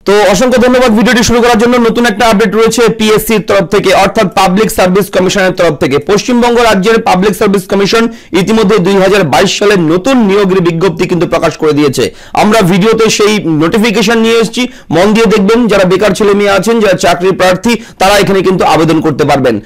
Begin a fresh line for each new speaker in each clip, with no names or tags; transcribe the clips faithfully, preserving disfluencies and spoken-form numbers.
তো অসংখ্য ধন্যবাদ ভিডিওটি শুরু করার জন্য। নতুন একটা আপডেট রয়েছে পিএসসির তরফ থেকে, অর্থাৎ পাবলিক সার্ভিস কমিশনের তরফ থেকে। পশ্চিমবঙ্গ রাজ্যের পাবলিক সার্ভিস কমিশন ইতিমধ্যে দুই হাজার বাইশ সালের নতুন নিয়োগের বিজ্ঞপ্তি কিন্তু প্রকাশ করে দিয়েছে। আমরা ভিডিওতে সেই নোটিফিকেশন নিয়ে এসেছি, মন দিয়ে দেখবেন। যারা বেকার ছেলে মেয়ে আছেন, যারা চাকরি প্রার্থী, তারা এখানে কিন্তু আবেদন করতে পারবেন।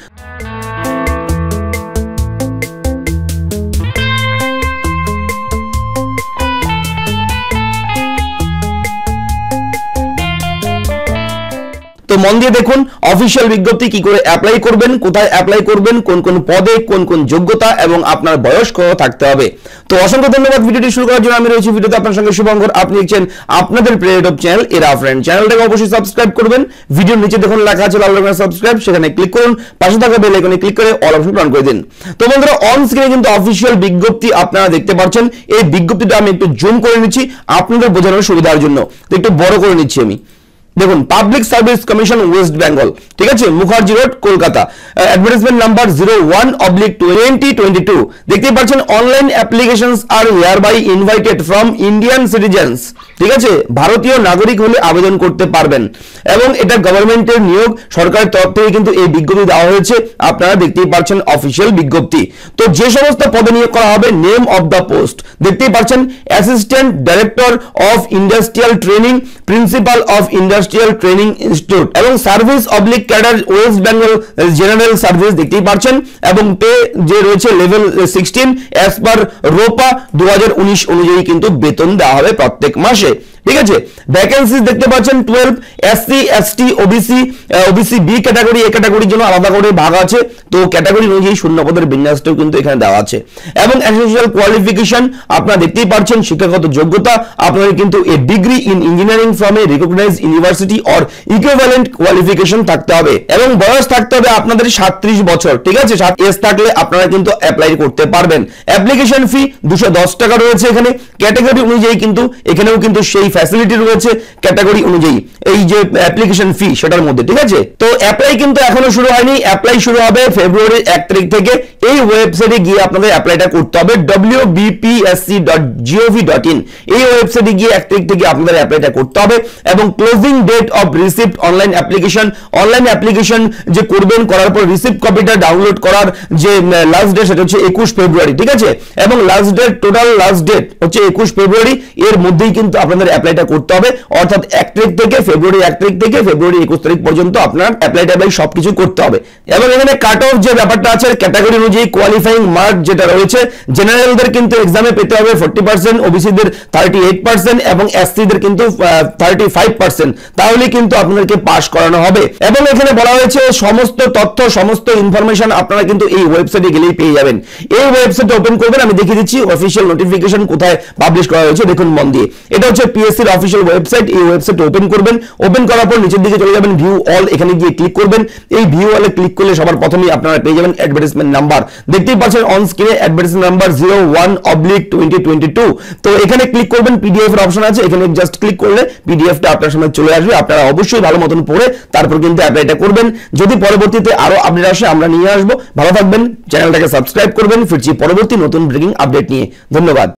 তো মন দিয়ে দেখুন অফিশিয়াল বিজ্ঞপ্তি, কি করে অ্যাপ্লাই করবেন, কোথায় অ্যাপ্লাই করবেন, কোন কোন পদে, কোন কোন যোগ্যতা এবং আপনার বয়স কত থাকতে হবে। তো অসংখ্য ধন্যবাদ ভিডিওটি শুরু করার জন্য। আমি রয়েছি ভিডিওতে আপনার সঙ্গে শুভঙ্কর। আপনি দেখছেন আপনাদের প্রিয় টপ চ্যানেল এরা ফ্রেন্ড। চ্যানেলটাকে অবশ্যই সাবস্ক্রাইব করবেন। ভিডিওর নিচে দেখুন লেখা আছে লাল রঙের সাবস্ক্রাইব, সেখানে ক্লিক করুন। পাশে থাকা বেল আইকনে ক্লিক করে অল অপশন অন করে দিন। তো বন্ধুরা, অন স্ক্রিনে কিন্তু অফিশিয়াল বিজ্ঞপ্তি আপনারা দেখতে পাচ্ছেন। এই বিজ্ঞপ্তিটা আমি একটু জুম করে নিচ্ছি আপনাদের বোঝানোর সুবিধার জন্য। তো একটু বড় করে নিচ্ছি আমি। দেখুন, public service commission West Bengal, ঠিক আছে, Mukherjee road, Kolkata. Advertisement number zero one oblique twenty twenty two. দেখতেই পাচ্ছেন, online applications are hereby invited from Indian citizens, ঠিক আছে, ভারতীয় নাগরিক হলে আবেদন করতে পারবেন। এবং এটা গভর্নমেন্টের নিয়োগ, সরকারের তরফ থেকে কিন্তু এই বিজ্ঞপ্তি দেওয়া হয়েছে। আপনারা দেখতেই পাচ্ছেন অফিসিয়াল বিজ্ঞপ্তি। তো যে সমস্ত পদে নিয়োগ করা হবে, নেম অফ দ্য পোস্ট দেখতেই পাচ্ছেন, assistant director of industrial training, principal of industrial training institute এবং service oblique cadre West Bengal general service দেখতেই পাচ্ছেন। এবং পে যে রয়েছে লেভেল সিক্সটিন অ্যাজ পার রোপা দু হাজার উনিশ অনুযায়ী কিন্তু বেতন দেওয়া হবে প্রত্যেক মাসে, ঠিক আছে। ভ্যাকেন্সি দেখতে পাচ্ছেন twelve. SC, ST, OBC, OBC B category, এ ক্যাটাগরির জন্য আলাদা করে ভাগ আছে। তো ক্যাটাগরি অনুযায়ী শূন্য পদের বিন্যাসটাও কিন্তু এখানে দেওয়া আছে। এবং এসেনশিয়াল কোয়ালিফিকেশন আপনারা দেখতেই পাচ্ছেন, শিক্ষাগত যোগ্যতা আপনাদের কিন্তু a degree in engineering from a recognised university or equivalent qualification থাকতে হবে। এবং বয়স থাকতে হবে আপনাদের সাতত্রিশ বছর, ঠিক আছে। সাত এজ থাকলে আপনারা কিন্তু অ্যাপ্লাই করতে পারবেন। অ্যাপ্লিকেশন ফি দুশো দশ টাকা রয়েছে এখানে। ক্যাটাগরি অনুযায়ী কিন্তু এখানেও কিন্তু সেই ফ্যাসিলিটি রয়েছে ক্যাটাগরি অনুযায়ী, এই যে অ্যাপ্লিকেশন ফি সেটার মধ্যে, ঠিক আছে। তো অ্যাপ্লাই কিন্তু এখনো শুরু হয়নি। অ্যাপ্লাই শুরু হবে ফেব্রুয়ারির এক তারিখ থেকে। এই ওয়েবসাইটে গিয়ে আপনাদের অ্যাপ্লাইটা করতে হবে, W B P S C dot G O V dot in. এই ওয়েবসাইটে গিয়ে এক তারিখ থেকে আপনাদের অ্যাপ্লাইটা করতে হবে। এবং closing date of receipt online application, online application যে করবেন, করার পর রিসিপ্ট কপিটা ডাউনলোড করার যে লাস্ট ডেট সেটা হচ্ছে একুশ ফেব্রুয়ারি, ঠিক আছে। এবং last date, total last date হচ্ছে একুশ ফেব্রুয়ারি। এর মধ্যেই কিন্তু আপনাদের অ্যাপ্লাইটা করতে হবে, অর্থাৎ এক তারিখ থেকে ফেব্রুয়ারি এক তারিখ থেকে ফেব্রুয়ারি একুশ তারিখ পর্যন্ত আপনার অ্যাপ্লাইটা বাই সবকিছু করতে হবে। এবং এখানে কাট অফ যে ব্যাপারটা আছে, ক্যাটাগরি অনুযায়ী কোয়ালিফাইং মার্ক যেটা রয়েছে, জেনারেলদের কিন্তু এক্সামে পেতে হবে ফোর্টি পার্সেন্ট, ওবিসিদের থার্টি এইট পার্সেন্ট এবং এসসিদের কিন্তু থার্টি ফাইভ পার্সেন্ট, তাহলে কিন্তু আপনাদেরকে পাস করানো হবে। এবং এখানে বলা হয়েছে সমস্ত তথ্য, সমস্ত ইনফরমেশন আপনারা কিন্তু এই ওয়েবসাইটে গেলেই পেয়ে যাবেন। এই ওয়েবসাইটে ওপেন করবেন, আমি দেখিয়ে দিচ্ছি অফিসিয়াল নোটিফিকেশন কোথায় পাবলিশ করা হয়েছে। দেখুন মন দিয়ে, এটা হচ্ছে পিএসসির অফিসিয়াল ওয়েবসাইট। এই ওয়েবসাইট ওপেন করবেন। ওপেন করার পর নিচের দিকে চলে যাবেন, ভিউ অল, এখানে গিয়ে ক্লিক করবেন। এই ভিউ অলে ক্লিক করলে সবার প্রথমেই আপনারা পেয়ে যাবেন অ্যাডভার্টাইজমেন্ট নাম্বার। দেখতেই পাচ্ছেন অন স্ক্রিনে advertisement number zero one oblique twenty twenty two. তো এখানে ক্লিক করবেন, পিডিএফ এর অপশন আছে, এখানে জাস্ট ক্লিক করলে পিডিএফটা আপনার সামনে চলে আসবে। আপনারা অবশ্যই ভালো মতন পড়ে তারপর কিন্তু অ্যাপ্লাইটা করবেন। যদি পরবর্তীতে আরো আপডেট আসে আমরা নিয়ে আসবো। ভালো থাকবেন, চ্যানেলটাকে সাবস্ক্রাইব করবেন। ফিরছি পরবর্তী নতুন ব্রেকিং আপডেট নিয়ে। ধন্যবাদ।